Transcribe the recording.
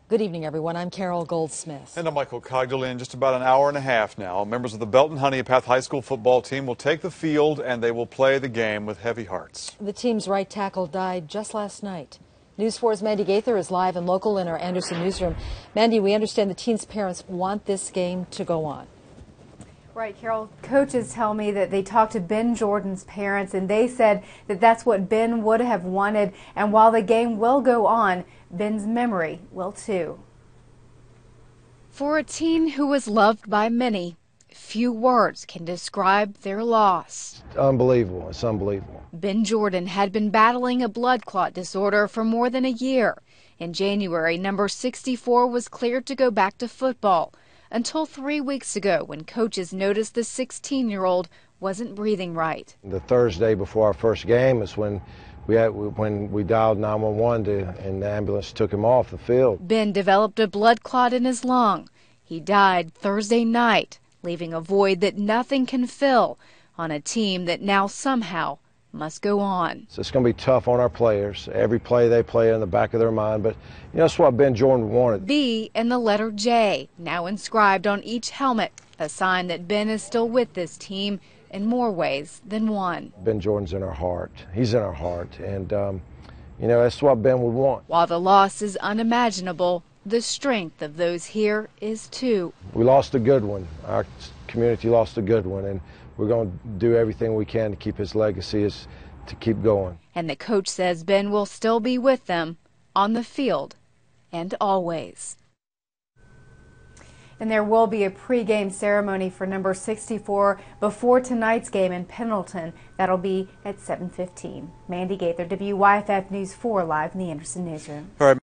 Good evening, everyone. I'm Carol Goldsmith. And I'm Michael Cogdell. In just about an hour and a half now, members of the Belton Honea High School football team will take the field and they will play the game with heavy hearts. The team's right tackle died just last night. News 4's Mandy Gaither is live and local in our Anderson newsroom. Mandy, we understand the team's parents want this game to go on. Right, Carol. Coaches tell me that they talked to Ben Jordan's parents and they said that that's what Ben would have wanted. And while the game will go on, Ben's memory will too. For a teen who was loved by many, few words can describe their loss. Unbelievable. It's unbelievable. Ben Jordan had been battling a blood clot disorder for more than a year. In January, number 64 was cleared to go back to football until 3 weeks ago when coaches noticed the 16-year-old wasn't breathing right. The Thursday before our first game is when we dialed 911 and the ambulance took him off the field. Ben developed a blood clot in his lung. He died Thursday night, leaving a void that nothing can fill on a team that now somehow must go on. So it's going to be tough on our players. Every play they play in the back of their mind, but you know, that's what Ben Jordan wanted. B and the letter J, now inscribed on each helmet, a sign that Ben is still with this team in more ways than one. Ben Jordan's in our heart. He's in our heart, and you know, that's what Ben would want. While the loss is unimaginable, the strength of those here is too. We lost a good one. Our community lost a good one, and we're going to do everything we can to keep his legacy to keep going. And the coach says Ben will still be with them on the field and always. And there will be a pregame ceremony for number 64 before tonight's game in Pendleton. That'll be at 7:15. Mandy Gaither, WYFF News 4 live in the Anderson newsroom. All right.